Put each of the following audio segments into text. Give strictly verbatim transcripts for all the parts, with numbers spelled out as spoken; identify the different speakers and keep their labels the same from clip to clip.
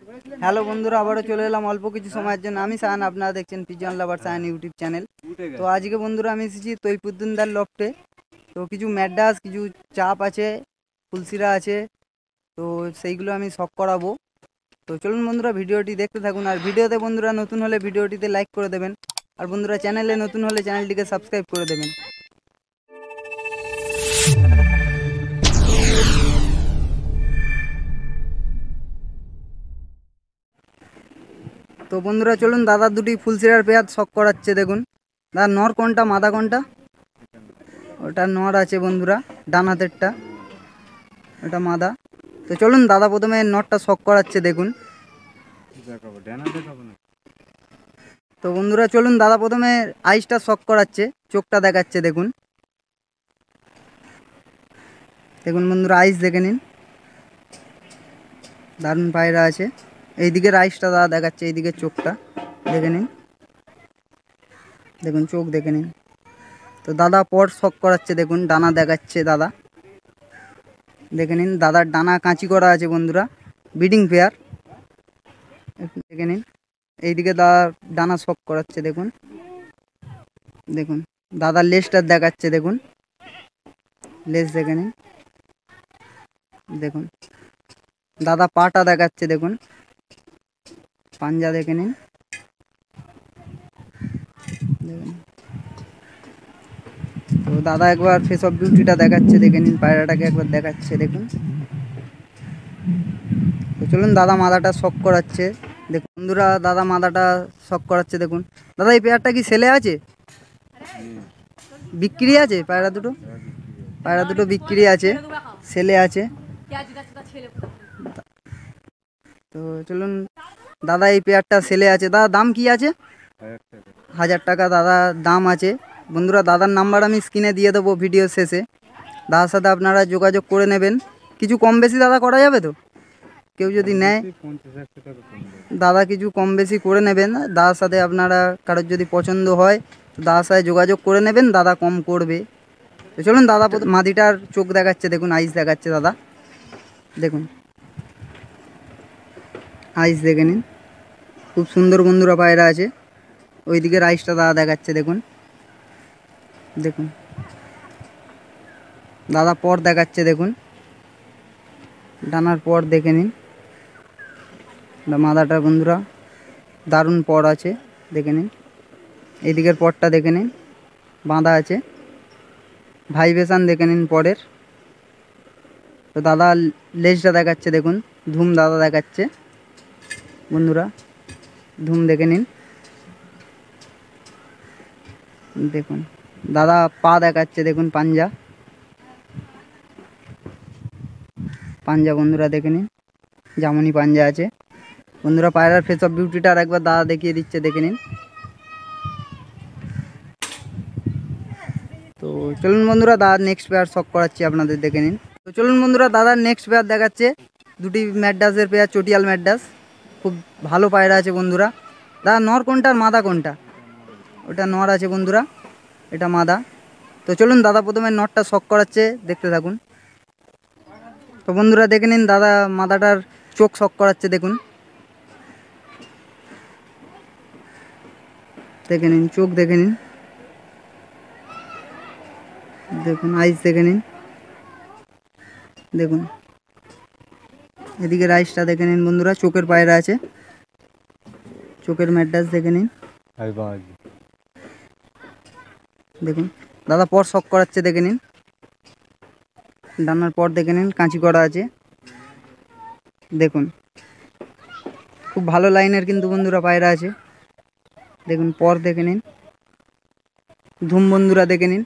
Speaker 1: Hello বন্ধুরা, আবারও চলে এলাম অল্প কিছু সময়ের জন্য। আমি সায়ান, আপনারা দেখছেন pigeon lover Sayan YouTube channel. তো আজকে বন্ধুরা আমি এসেছি তৈফুদ্দিনদার লফটে। তো কিছু ম্যাডাস, কিছু চাপ আছে, ফুলসিরা আছে, তো সেইগুলো আমি শখ করাবো। তো চলুন বন্ধুরা ভিডিওটি দেখতে থাকুন। আর ভিডিওতে বন্ধুরা নতুন হলে ভিডিওটিতে লাইক করে দেবেন, আর বন্ধুরা চ্যানেলে নতুন হলে চ্যানেলটিকে সাবস্ক্রাইব করে দেবেন। তো বন্ধুরা চলুন, দাদার দুটি ফুলসিরার পেয়ার শখ করাচ্ছে। দেখুন দাদা, নর কোনটা মাদা কোনটা? ওটা নর আছে বন্ধুরা, ডান হাতেরটা, ওটা মাদা। তো চলুন দাদা প্রথমে নটটা শখ করাচ্ছে, দেখুন। তো বন্ধুরা চলুন, দাদা প্রথমে আইসটা শখ করাচ্ছে, চোখটা দেখাচ্ছে, দেখুন। দেখুন বন্ধুরা, আইস দেখে নিন, দারুণ পায়রা আছে। এইদিকের আইসটা দাদা দেখাচ্ছে, এইদিকের চোখটা দেখে নিন, দেখুন চোখ দেখে নিন। তো দাদা পর শখ করাচ্ছে, দেখুন ডানা দেখাচ্ছে দাদা, দেখে নিন। দাদার ডানা কাঁচি করা আছে বন্ধুরা, ব্রিডিং পেয়ার, দেখে নিন। এইদিকে দাদা ডানা শখ করাচ্ছে, দেখুন। দেখুন দাদার লেজটা দেখাচ্ছে, দেখুন লেজ দেখে নিন, দেখুন। দাদা পাটা দেখাচ্ছে, দেখুন পাঞ্জা দেখে নিন, দেখুন। তো দাদা একবার ফেস অফ বিউটিটা দেখাচ্ছে, দেখে নিন, পায়রাটাকে একবার দেখাচ্ছে, দেখুন। তো চলুন দাদা মাদাটা শখ করাচ্ছে, দেখুন বন্ধুরা, দাদা মাদাটা শখ করাচ্ছে, দেখুন। দাদা এই পেয়ারটা কি সেলে আছে, বিক্রি আছে? পায়রা দুটো, পায়রা দুটো বিক্রি আছে, সেলে আছে। তো চলুন দাদা, এই পেয়ারটা সেলে আছে। দাদা দাম কি আছে? হাজার টাকা দাদা দাম আছে বন্ধুরা। দাদার নাম্বার আমি স্ক্রিনে দিয়ে দেবো ভিডিও শেষে, দাদার সাথে আপনারা যোগাযোগ করে নেবেন। কিছু কম বেশি দাদা করা যাবে তো? কেউ যদি নেয় দাদা কিছু কম বেশি করে নেবেন। দাদার সাথে আপনারা কারোর যদি পছন্দ হয় তো দাদার সাথে যোগাযোগ করে নেবেন, দাদা কম করবে। তো চলুন দাদা মাদিটার চোখ দেখাচ্ছে, দেখুন আইস দেখাচ্ছে দাদা, দেখুন আইস দেখে নিন। খুব সুন্দর বন্ধুরা পায়রা আছে। ওইদিকে আইসটা দাদা দেখাচ্ছে, দেখুন, দেখুন দাদা পর দেখাচ্ছে, দেখুন ডানার পর দেখে নিন। মাদাটা বন্ধুরা দারুণ পর আছে, দেখে নিন। এইদিকের পরটা দেখে নিন, বাঁধা আছে, ভাইব্রেশন দেখে নিন পরের। তো দাদা লেজটা দেখাচ্ছে, দেখুন ধুম দাদা দেখাচ্ছে বন্ধুরা, ধুম দেখে নিন, দেখুন। দাদা পা দেখাচ্ছে, দেখুন পাঞ্জা, পাঞ্জা বন্ধুরা দেখে নিন, জামনি পাঞ্জা আছে বন্ধুরা। পায়রার ফেস অফ বিউটিটা আর একবার দাদা দেখিয়ে দিচ্ছে, দেখে নিন। তো চলুন বন্ধুরা, দাদার নেক্সট পেয়ার শখ করাচ্ছি আপনাদের, দেখে নিন। তো চলুন বন্ধুরা, দাদার নেক্সট পেয়ার দেখাচ্ছে, দুটি ম্যাডাসের পেয়ার, চটিয়াল ম্যাডাস, খুব ভালো পায়রা আছে বন্ধুরা। দাদা নর কোনটা আর মাদা কোনটা? ওটা নর আছে বন্ধুরা, এটা মাদা। তো চলুন দাদা প্রথমে নরটা শখ করাচ্ছে, দেখতে থাকুন। তো বন্ধুরা দেখে নিন, দাদা মাদাটার চোখ শখ করাচ্ছে, দেখুন, দেখে নিন চোখ দেখে নিন, দেখুন আইস দেখে নিন, দেখুন। এদিকে রাইসটা দেখে নিন বন্ধুরা, চোখের পায়রা আছে, চোখের ম্যাডাস দেখে নিন, দেখুন। দাদা পর শখ করাচ্ছে, দেখে নিন, ডানার পর দেখে নিন, কাঁচি করা আছে, দেখুন। খুব ভালো লাইনের কিন্তু বন্ধুরা পায়রা আছে, দেখুন পর দেখে নিন, ধুম বন্ধুরা দেখে নিন,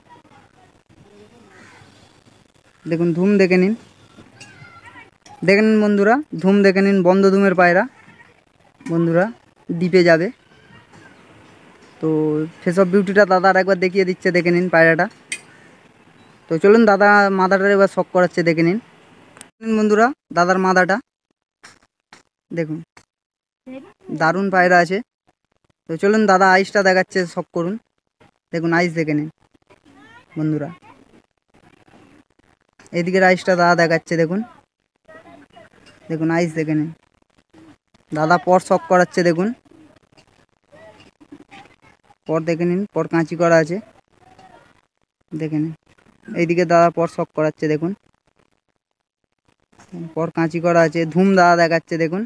Speaker 1: দেখুন ধুম দেখে নিন, দেখে নিন বন্ধুরা, ধুম দেখে নিন, বন্ধ ধুমের পায়রা বন্ধুরা, ডিপে যাবে। তো ফেস অফ বিউটিটা দাদা আর একবার দেখিয়ে দিচ্ছে, দেখে নিন পায়রাটা। তো চলুন দাদা মাদাটার এবার শখ করাচ্ছে, দেখে নিন বন্ধুরা, দাদার মাদাটা দেখুন, দারুণ পায়রা আছে। তো চলুন দাদা আইসটা দেখাচ্ছে, শখ করুন, দেখুন আইস দেখে নিন বন্ধুরা। এদিকের আইসটা দাদা দেখাচ্ছে, দেখুন, দেখুন আইস দেখে নিন, দাদা পর শক করাচ্ছে দেখুন, পর দেখে নিন, পর কাঁচি করা আছে দেখে নিন। এইদিকে দাদা পর শক করাচ্ছে দেখুন, পর কাঁচি করা আছে। ধুম দাদা দেখাচ্ছে দেখুন,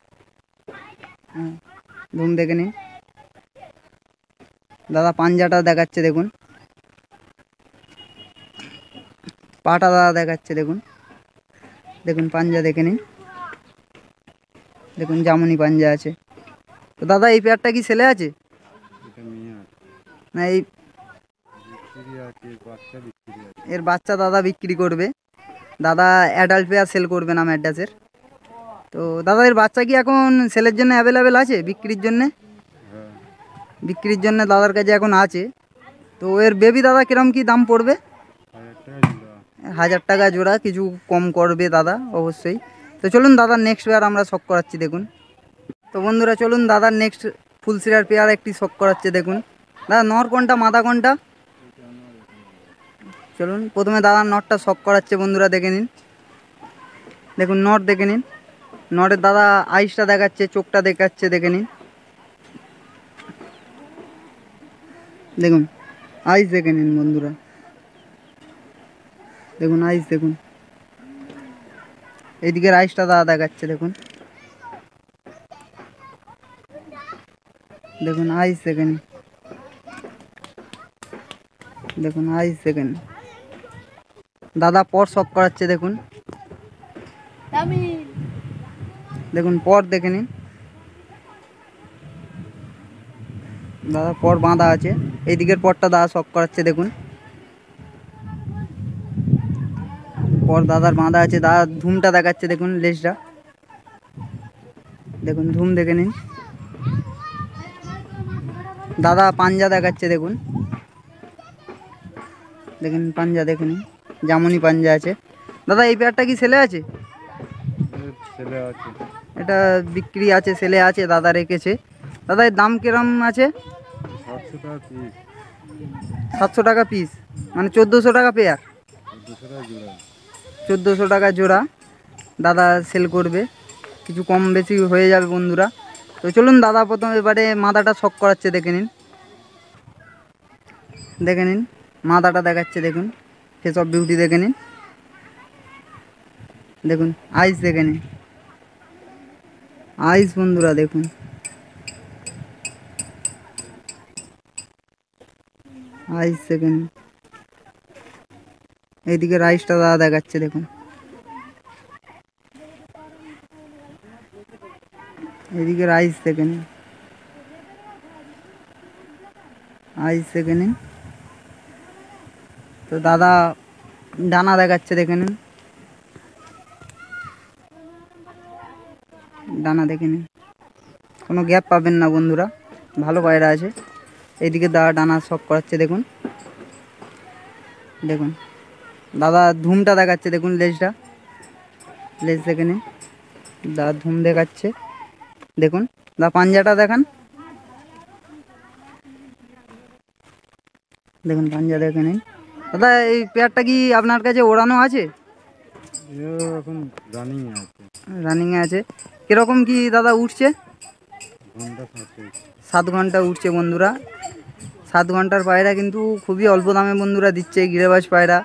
Speaker 1: ধুম দেখে নিন। দাদা পাঞ্জাটা দেখাচ্ছে দেখুন, পাটা দাদা দেখাচ্ছে দেখুন, দেখুন পাঞ্জা দেখে নিন, দেখুন জামুনি পাঞ্জা আছে। তো দাদা এই পেয়ারটা কি ছেলে আছে না? এই এর বাচ্চা দাদা বিক্রি করবে, দাদা অ্যাডাল্ট পেয়ার সেল করবে না ম্যাড্রাসের। তো দাদা এর বাচ্চা কি এখন সেলের জন্য অ্যাভেলেবেল আছে বিক্রির জন্যে? বিক্রির জন্য দাদার কাছে এখন আছে। তো এর বেবি দাদা কিরম কি দাম পড়বে? হাজার টাকা জোড়া, কিছু কম করবে দাদা অবশ্যই। তো চলুন দাদার নেক্সট পেয়ার আমরা শক করাচ্ছি দেখুন। তো বন্ধুরা চলুন দাদার নেক্সট ফুল সিরার পেয়ার একটি শক করাচ্ছে দেখুন। দাদা নর কোনটা মাদা কোনটা? চলুন প্রথমে দাদার নটটা শক করাচ্ছে বন্ধুরা, দেখে নিন, দেখুন নট দেখে নিন। নটের দাদা আইসটা দেখাচ্ছে, চোখটা দেখাচ্ছে দেখে নিন, দেখুন আইস দেখে নিন বন্ধুরা, দেখুন আইস দেখুন। এইদিকে আইসটা দাদা দেখাচ্ছে দেখুন, দেখুন আইস দেখে নিন, দেখুন আইস দেখে নিন। দাদা পর শক করাচ্ছে দেখুন, দেখুন পর দেখে নিন। দাদা পর বাঁধা আছে, এই দিকের পরটা দাদা শক করাচ্ছে দেখুন, পর দাদার বাঁধা আছে। দাদা ধুমটা দেখাচ্ছে দেখুন, লেজটা দেখুন, ধুম দেখে নিন। দাদা পাঞ্জা দেখাচ্ছে দেখুন, দেখুন পাঞ্জা দেখে নিন, জামুনি পাঞ্জা আছে। দাদা এই পেয়ারটা কি ছেলে আছে?
Speaker 2: ছেলে আছে,
Speaker 1: এটা বিক্রি আছে, ছেলে আছে, দাদা রেখেছে। দাদা এর দাম কিরম আছে?
Speaker 2: সাতশো টাকা পিস।
Speaker 1: সাতশো টাকা পিস মানে চোদ্দোশো টাকা পেয়ার,
Speaker 2: দুশো টাকা জোড়া।
Speaker 1: চোদ্দোশো টাকা জোড়া দাদা সেল করবে, কিছু কম বেশি হয়ে যাবে বন্ধুরা। তো চলুন দাদা প্রথম এবারে মাদাটা শক করাচ্ছে দেখে নিন, দেখে নিন মাদাটা দেখাচ্ছে দেখুন, ফেস অফ বিউটি দেখে নিন, দেখুন আইস দেখে নিন, আইস বন্ধুরা দেখুন, আইস দেখে নিন। এইদিকে রাইসটা দাদা দেখাচ্ছে দেখুন, এদিকে রাইস দেখে নিন, আইস দেখে নিন। তো দাদা ডানা দেখাচ্ছে দেখে নিন, ডানা দেখে নিন, কোনো গ্যাপ পাবেন না বন্ধুরা, ভালো পায়রা আছে। এইদিকে দাদা ডানা শক করাচ্ছে দেখুন, দেখুন দাদা ধুমটা দেখাচ্ছে দেখুন, লেজটা, লেজ দেখে নিন, দাদা ধুম দেখাচ্ছে দেখুন। দাদা পাঞ্জাটা দেখান, দেখুন পাঞ্জা দেখে নিন। দাদা এই পেয়ারটা কি আপনার কাছে ওড়ানো আছে?
Speaker 2: এখন রানিং আছে।
Speaker 1: রানিংয়ে আছে। কীরকম কি দাদা উঠছে?
Speaker 2: ঘন্টা সাথে
Speaker 1: সাত ঘন্টা উঠছে বন্ধুরা, সাত ঘন্টার পায়রা কিন্তু খুবই অল্প দামে বন্ধুরা দিচ্ছে গিরেবাজ পায়রা।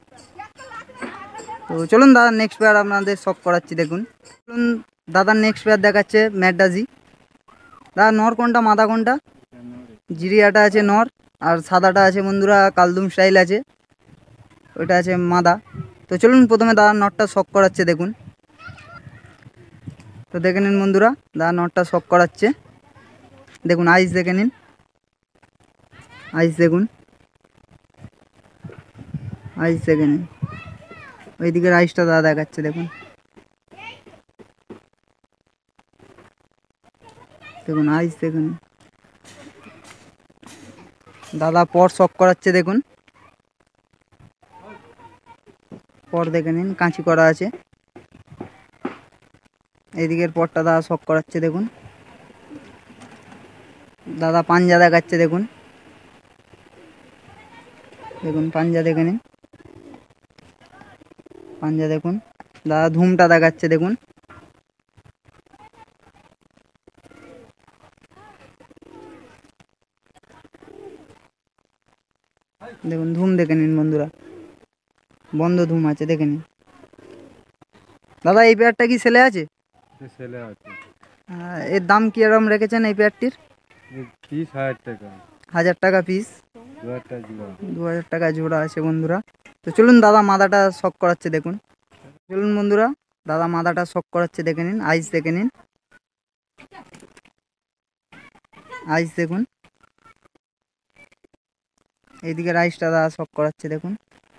Speaker 1: তো চলুন দাদা নেক্সট পেয়ার আপনাদের শক করাচ্ছি দেখুন। চলুন দাদার নেক্সট পেয়ার দেখাচ্ছে ম্যাডাজি। দাদা নর কোনটা মাদা কোনটা? জিরিয়াটা আছে নর, আর সাদাটা আছে বন্ধুরা কালদুম স্টাইল আছে, ওইটা আছে মাদা। তো চলুন প্রথমে দাদার নটটা শক করাচ্ছে দেখুন, তো দেখে নিন বন্ধুরা, দাদা নটটা শক করাচ্ছে দেখুন, আইস দেখে নিন, আইস দেখুন, আইস দেখে নিন। ওইদিকে আইসটা দাদা দেখাচ্ছে দেখুন, দেখুন আইস দেখুন। দাদা পর শক করাচ্ছে দেখুন, পর দেখে নিন, কাঁচি করা আছে। এইদিকের পরটা দাদা শক করাচ্ছে দেখুন, দাদা পাঞ্জা দেখাচ্ছে দেখুন, দেখুন পাঞ্জা দেখে নিন, পাঞ্জা দেখুন। দাদা ধুমটা দেখাচ্ছে দেখুন, দেখুন ধুম দেখে নিন বন্ধুরা, বন্ধ ধুম আছে দেখে নিন। দাদা এই পেয়ারটা কি সেলে আছে?
Speaker 2: এ ছেলে আছে।
Speaker 1: আহ, এর দাম কি এরকম রেখেছেন এই পেয়ারটির?
Speaker 2: এ পিস হাজার টাকা,
Speaker 1: হাজার টাকা পিস,
Speaker 2: দু হাজার টাকা জোড়া।
Speaker 1: দু হাজার টাকা জোড়া আছে বন্ধুরা। তো চলুন দাদা মাদাটা শক করাচ্ছে দেখুন। চলুন বন্ধুরা, দাদা মাদাটা শক করাচ্ছে দেখে নিন, আইস দেখে নিন, আইস দেখুন। এইদিকে রাইসটা দাদা শক করাচ্ছে দেখুন,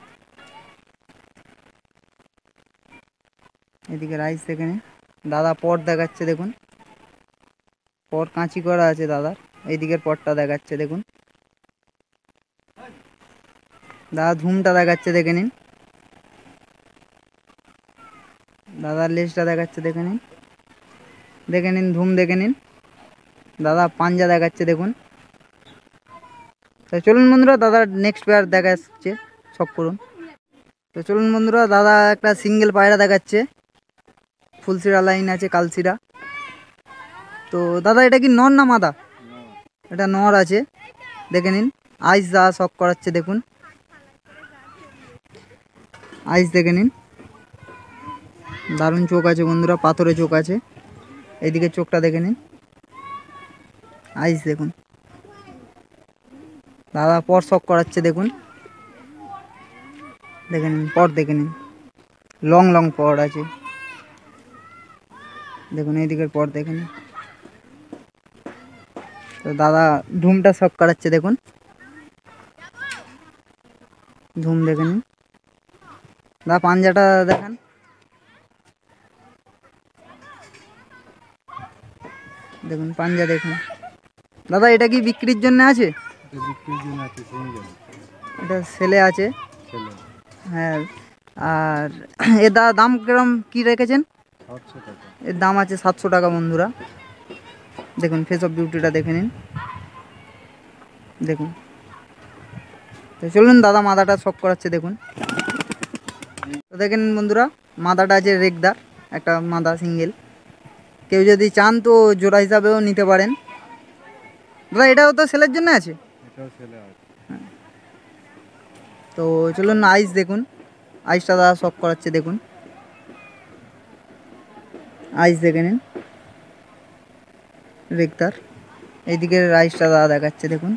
Speaker 1: এদিকে রাইস দেখে নিন। দাদা পট দেখাচ্ছে দেখুন, পট কাঁচি করা আছে দাদার, এইদিকের পটটা দেখাচ্ছে দেখুন। দাদা ধুমটা দেখাচ্ছে দেখে নিন, দাদার লেজটা দেখাচ্ছে দেখে নিন, দেখে নিন ধুম দেখে নিন। দাদা পাঞ্জা দেখাচ্ছে দেখুন। তো চলুন বন্ধুরা, দাদার নেক্সট পেয়ার দেখাচ্ছে, শক করুন। তো চলুন বন্ধুরা, দাদা একটা সিঙ্গেল পায়রা দেখাচ্ছে, ফুলসিরা লাইন আছে কালসিরা। তো দাদা এটা কি নর না মাদা? এটা নর আছে, দেখে নিন। আইস দাদা শক করাচ্ছে দেখুন, আইস দেখে নিন। দারুণ চোখ আছে বন্ধুরা, পাথরে চোখ আছে, এইদিকে চোখটা দেখে নিন, আইস দেখুন। দাদা পর শক করাচ্ছে দেখুন, দেখে নিন পর দেখে নিন, লং লং পর আছে দেখুন, এইদিকের পর দেখে নিন। তো দাদা ধুমটা শক করাচ্ছে দেখুন, ধুম দেখে নিন। দাদা পাঞ্জাটা দেখান, দেখুন পাঞ্জা দেখুন। দাদা এটা কি বিক্রির জন্য আছে?
Speaker 2: এটা বিক্রির জন্য আছে, সিঙ্গেল
Speaker 1: এটা সেলে আছে,
Speaker 2: ছেলে,
Speaker 1: হ্যাঁ। আর এর দাদা দাম কিরম কি রেখেছেন?
Speaker 2: সাতশো টাকা।
Speaker 1: এর দাম আছে সাতশো টাকা বন্ধুরা। দেখুন ফেস অফ বিউটিটা দেখে নিন, দেখুন। তো চলুন দাদা মাদাটা শক করাচ্ছে দেখুন। তো দেখে নিন বন্ধুরা, মাদাটা আছে রেগদার, একটা মাদা সিঙ্গেল। কেউ যদি চান তো জোড়া হিসাবেও নিতে পারেন। দাদা এটাও তো সেলের জন্য আছে।
Speaker 2: এটাও ছেলে আছে।
Speaker 1: তো চলুন আইস দেখুন, আইসটা দাদা শক করাচ্ছে দেখুন, আইস দেখে নিন রেগদার। এইদিকে আইসটা দাদা দেখাচ্ছে দেখুন,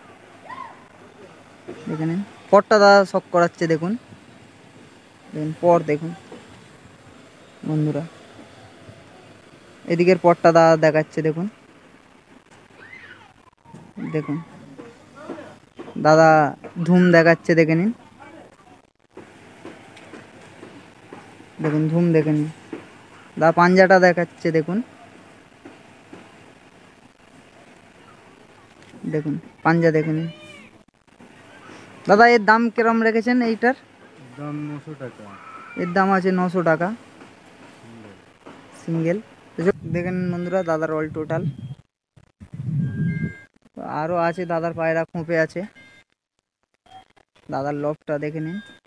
Speaker 1: দেখে নিন। পরটা দাদা শক করাচ্ছে দেখুন, দেখুন পর দেখুন বন্ধুরা, এদিকের পরটা দাদা দেখাচ্ছে দেখুন, দেখুন। দাদা ধুম দেখাচ্ছে দেখে নিন, দেখুন ধুম দেখে নিন। দাদা পাঞ্জাটা দেখাচ্ছে দেখুন, দেখুন পাঞ্জা দেখে নিন। দাদা এর দাম কিরম রেখেছেন এইটার?
Speaker 2: দাম নশো টাকা,
Speaker 1: এর দাম আছে নশো টাকা সিঙ্গেল। দেখে নিন বন্ধুরা দাদার অল টোটাল। আরও আছে দাদার পায়রা খোঁপে আছে, দাদার লফটা দেখে নিন।